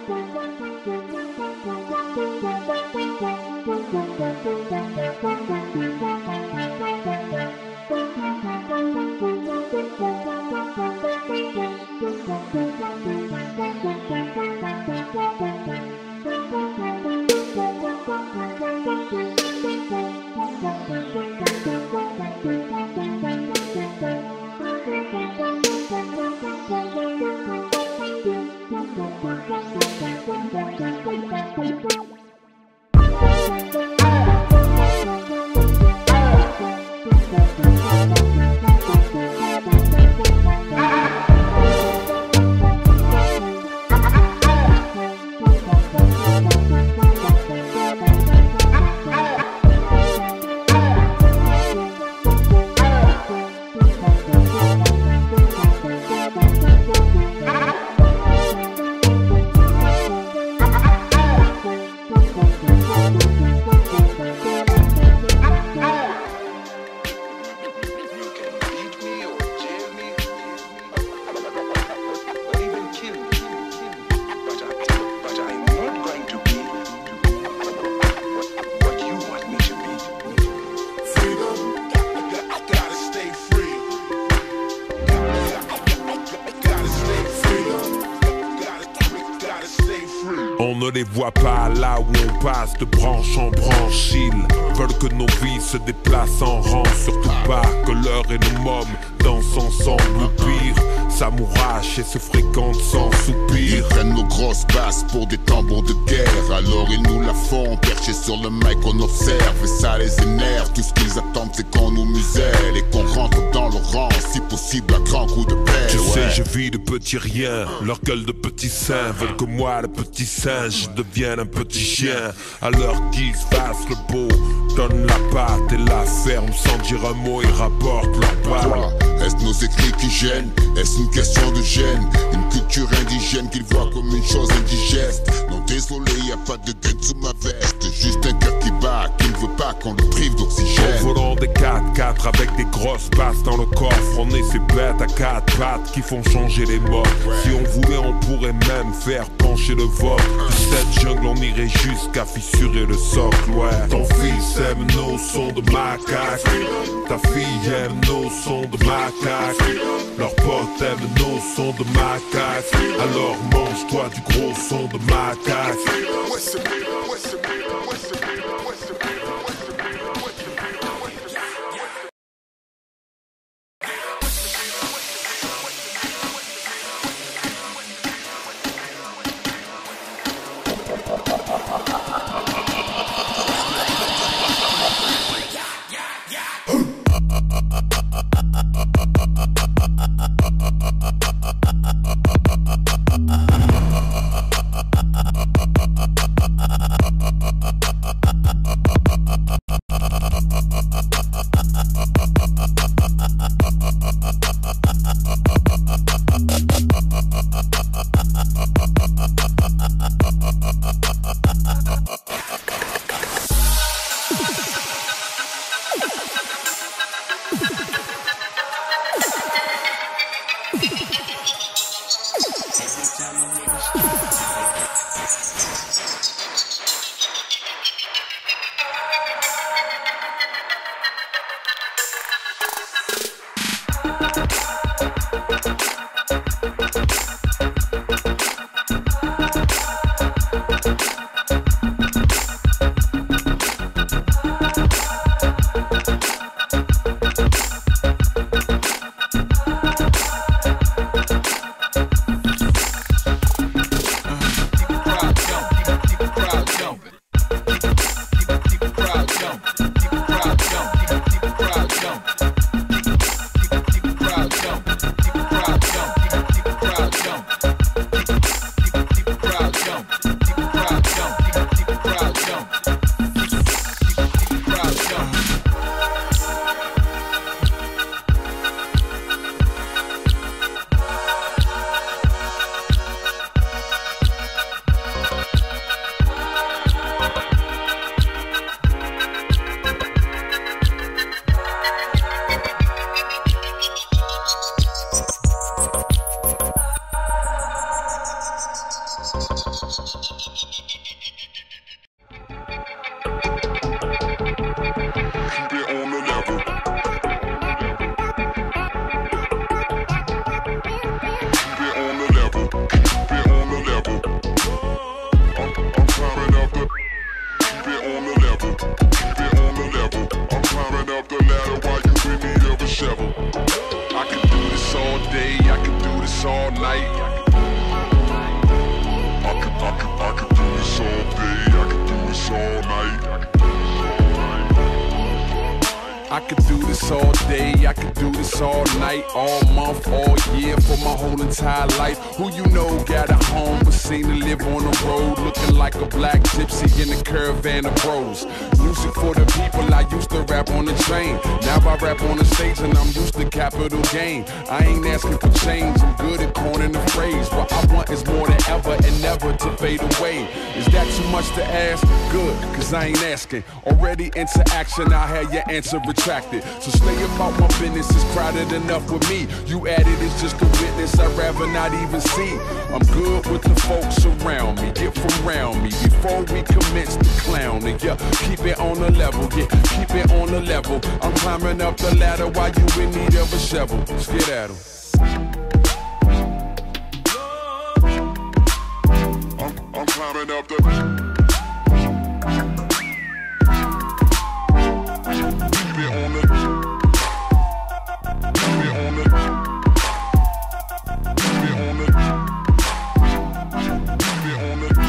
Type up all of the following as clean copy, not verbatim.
On ne les voit pas là où on passe de branche en branche. Ils veulent que nos vies se déplacent en rang. Surtout pas que l'heure et nos mômes dansent ensemble. Ou pire, s'amourachent et se fréquentent sans soupir. Ils prennent nos grosses basses pour des tambours de guerre. Alors ils nous la font, perchés sur le mic on observe. Et ça les énerve, tout ce qu'ils attendent c'est qu'on nous muselle. Et qu'on rentre dans le rang, si possible à grands coups de pelle. Tu sais, je vis de petits riens. Leur gueule de petits seins veulent que moi, le petit singe, devienne un petit chien. Alors qu'ils se fassent le beau, donnent la patte et la ferme sans dire un mot, ils rapportent leur part. Est-ce nos écrits qui gênent? Est-ce une question de gêne? Une culture indigène qu'ils voient comme une chose indigeste? Non désolé, y a pas de tête sous ma veste. Juste un cœur qui bat, qui ne veut pas qu'on le prive d'oxygène. En volant des 4x4 avec des grosses passes dans le coffre. On est ces bêtes à 4 pattes qui font changer les modes. Si on voulait, on pourrait même faire pencher le vote. De cette jungle, on irait jusqu'à fissurer le socle, ouais. Ton fils aime nos sons de macaque. Ta fille aime nos sons de macaque. Leurs potes aiment nos sons de macaque. Alors mange-toi du gros son de macaque. I could do this all day, I could do this all night. I could do this all day, I could do this all night. I could do this all day, I could do this all night, all month, all year, for my whole entire life. Who you know got a home but seem to live on the road, looking like a black gypsy in a caravan of bros. Music for the people, I used to rap on the train. Now I rap on the stage and I'm used to capital gain. I ain't asking for change, I'm good at coining the phrase. What I want is more than ever and never to fade away. Is that too much to ask? Good, cause I ain't asking. Already into action, I had your answer retracted. So stay about my business, it's crowded enough with me. You added is just a witness, I'd rather not even see. I'm good with the folks around me, get from around me before we commence the clowning. Yeah, keep it on the level, yeah, keep it on the level. I'm climbing up the ladder while you in need of a shovel. Let's get at 'em. I'm climbing up the... Keep it on the... Keep it on the... Keep it on the... Keep it on the...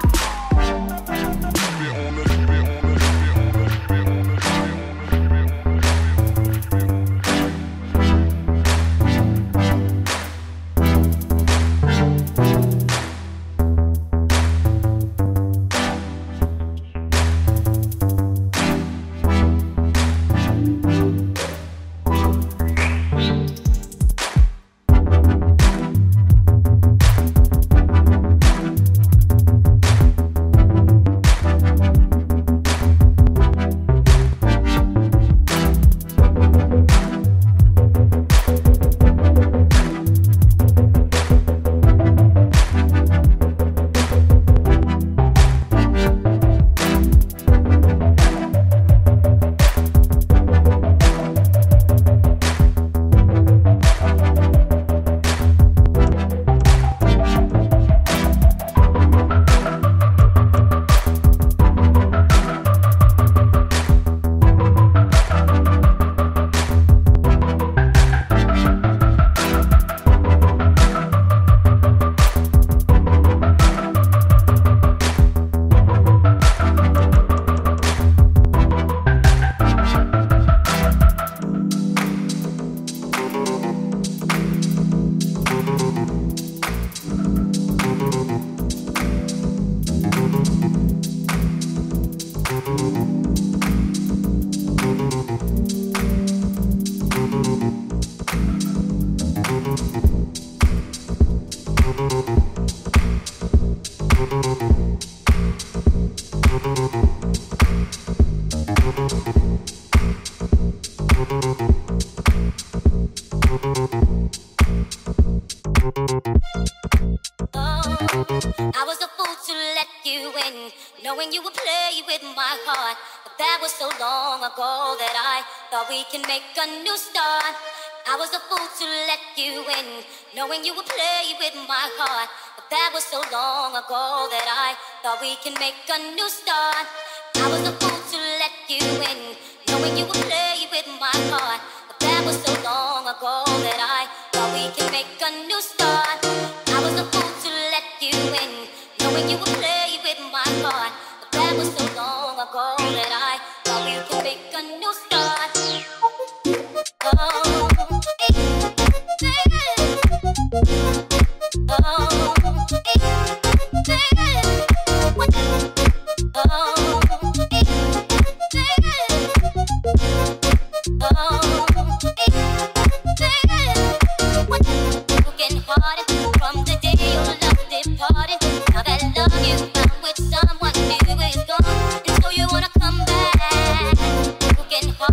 I was a fool to let you in, knowing you would play with my heart. But that was so long ago that I thought we can make a new start. I was a fool to let you in, knowing you would play with my heart. But that was so long ago that I thought we can make a new start. I was a fool to let you in, knowing you would play with my heart. But that was so long ago that I thought we can make a new start. I was a fool to let you in, knowing you would play with my heart. But that was so long ago that I thought we could make a new start. Oh, baby. Oh, baby. Oh, broken hearted from the day your love departed. Now that love you found with someone new is gone, and so you wanna come back. Broken hearted.